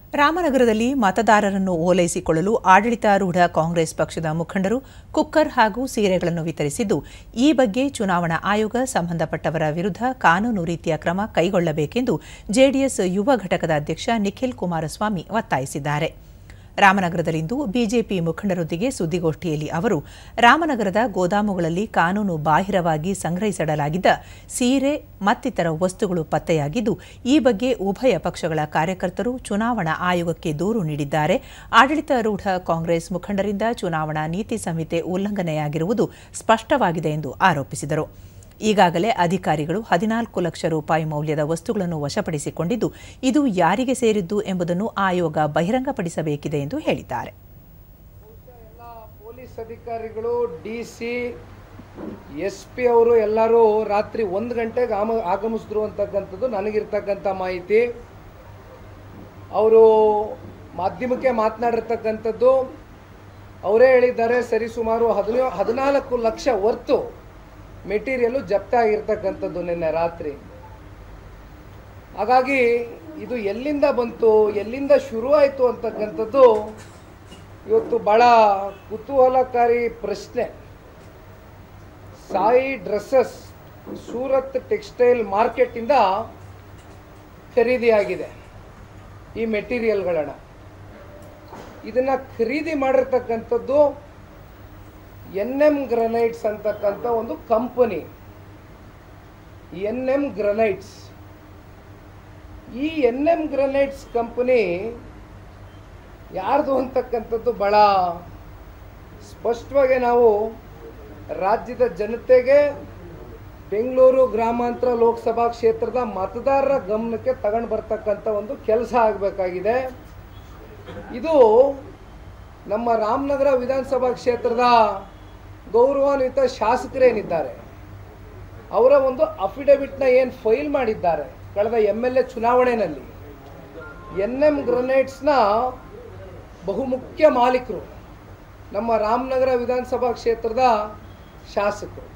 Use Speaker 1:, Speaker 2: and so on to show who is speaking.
Speaker 1: ರಾಮನಗರದಲ್ಲಿ ಮತದಾರರನ್ನು ಓಲೈಸಿಕೊಳ್ಳಲು ಆಡಳಿತಾರೂಢ ಕಾಂಗ್ರೆಸ್ ಪಕ್ಷದ ಮುಖಂಡರು ಕುಕ್ಕರ್ ಹಾಗೂ ಸೀರೆಗಳನ್ನು ವಿತರಿಸಿದ್ದು, ಈ ಬಗ್ಗೆ ಚುನಾವಣಾ ಆಯೋಗ ಸಂಬಂಧಪಟ್ಟವರ ವಿರುದ್ಧ ಕಾನೂನು ರೀತಿಯ ಕ್ರಮ ಕೈಗೊಳ್ಳಬೇಕೆಂದು ಜೆಡಿಎಸ್ ಯುವ ಘಟಕದ ಅಧ್ಯಕ್ಷ ನಿಖಿಲ್ ಕುಮಾರಸ್ವಾಮಿ ಒತ್ತಾಯಿಸಿದ್ದಾರೆ. ರಾಮನಗರದಲ್ಲಿಂದು ಬಿಜೆಪಿ ಮುಖಂಡರೊಂದಿಗೆ ಸುದ್ದಿಗೋಷ್ಠಿಯಲ್ಲಿ ಅವರು, ರಾಮನಗರದ ಗೋದಾಮುಗಳಲ್ಲಿ ಕಾನೂನು ಬಾಹಿರವಾಗಿ ಸಂಗ್ರಹಿಸಿಡಲಾಗಿದ್ದ ಸೀರೆ ಮತ್ತಿತರ ವಸ್ತುಗಳು ಪತ್ತೆಯಾಗಿದ್ದು, ಈ ಬಗ್ಗೆ ಉಭಯ ಪಕ್ಷಗಳ ಕಾರ್ಯಕರ್ತರು ಚುನಾವಣಾ ಆಯೋಗಕ್ಕೆ ದೂರು ನೀಡಿದ್ದಾರೆ. ಆಡಳಿತಾರೂಢ ಕಾಂಗ್ರೆಸ್ ಮುಖಂಡರಿಂದ ಚುನಾವಣಾ ನೀತಿ ಸಂಹಿತೆ ಉಲ್ಲಂಘನೆಯಾಗಿರುವುದು ಸ್ಪಷ್ಟವಾಗಿದೆ ಎಂದು ಆರೋಪಿಸಿದರು. ಈಗಾಗಲೇ ಅಧಿಕಾರಿಗಳು 14 ಲಕ್ಷ ರೂಪಾಯಿ ಮೌಲ್ಯದ ವಸ್ತುಗಳನ್ನು ವಶಪಡಿಸಿಕೊಂಡಿದ್ದು, ಇದು ಯಾರಿಗೆ ಸೇರಿದ್ದು ಎಂಬುದನ್ನು ಆಯೋಗ ಬಹಿರಂಗಪಡಿಸಬೇಕಿದೆ ಎಂದು ಹೇಳಿದ್ದಾರೆ.
Speaker 2: ಪೊಲೀಸ್ ಅಧಿಕಾರಿಗಳು, ಡಿಸಿ, ಎಸ್ಪಿ ಅವರು ಎಲ್ಲರೂ ರಾತ್ರಿ 1 ಗಂಟೆಗೆ ಆಗಮಿಸಿದ್ರು ಅಂತಕ್ಕಂಥದ್ದು ನನಗಿರ್ತಕ್ಕಂಥ ಮಾಹಿತಿ. ಅವರು ಮಾಧ್ಯಮಕ್ಕೆ ಮಾತನಾಡಿರ್ತಕ್ಕಂಥದ್ದು ಅವರೇ ಹೇಳಿದ್ದಾರೆ. ಸರಿಸುಮಾರು 14 ಲಕ್ಷ ವರ್ತು ಮೆಟೀರಿಯಲು ಜಪ್ತಾಗಿರ್ತಕ್ಕಂಥದ್ದು ನಿನ್ನೆ ರಾತ್ರಿ. ಹಾಗಾಗಿ ಇದು ಎಲ್ಲಿಂದ ಬಂತು, ಎಲ್ಲಿಂದ ಶುರುವಾಯಿತು ಅಂತಕ್ಕಂಥದ್ದು ಇವತ್ತು ಭಾಳ ಕುತೂಹಲಕಾರಿ ಪ್ರಶ್ನೆ. ಸಾಯಿ ಡ್ರೆಸ್ಸಸ್ ಸೂರತ್ ಟೆಕ್ಸ್ಟೈಲ್ ಮಾರ್ಕೆಟಿಂದ ಖರೀದಿಯಾಗಿದೆ ಈ ಮೆಟೀರಿಯಲ್ಗಳನ್ನು. ಇದನ್ನು ಖರೀದಿ ಮಾಡಿರ್ತಕ್ಕಂಥದ್ದು NM ಗ್ರನೈಟ್ಸ್ ಅಂತಕ್ಕಂಥ ಒಂದು ಕಂಪನಿ. NM ಗ್ರನೈಟ್ಸ್, ಈ NM ಗ್ರನೈಟ್ಸ್ ಕಂಪನಿ ಯಾರ್ದು ಅಂತಕ್ಕಂಥದ್ದು ಭಾಳ ಸ್ಪಷ್ಟವಾಗಿ ನಾವು ರಾಜ್ಯದ ಜನತೆಗೆ, ಬೆಂಗಳೂರು ಗ್ರಾಮಾಂತರ ಲೋಕಸಭಾ ಕ್ಷೇತ್ರದ ಮತದಾರರ ಗಮನಕ್ಕೆ ತಗೊಂಡು ಬರ್ತಕ್ಕಂಥ ಒಂದು ಕೆಲಸ ಆಗಬೇಕಾಗಿದೆ. ಇದು ನಮ್ಮ ರಾಮನಗರ ವಿಧಾನಸಭಾ ಕ್ಷೇತ್ರದ ಗೌರವಾನ್ವಿತ ಶಾಸಕರೇನಿದ್ದಾರೆ ಅವರ ಒಂದು ಅಫಿಡವಿಟ್ನ ಏನು ಫೈಲ್ ಮಾಡಿದ್ದಾರೆ ಕಳೆದ MLA ಚುನಾವಣೆಯಲ್ಲಿ, NM ಗ್ರನೈಟ್ಸ್ನ ಬಹುಮುಖ್ಯ ಮಾಲೀಕರು ನಮ್ಮ ರಾಮನಗರ ವಿಧಾನಸಭಾ ಕ್ಷೇತ್ರದ ಶಾಸಕರು.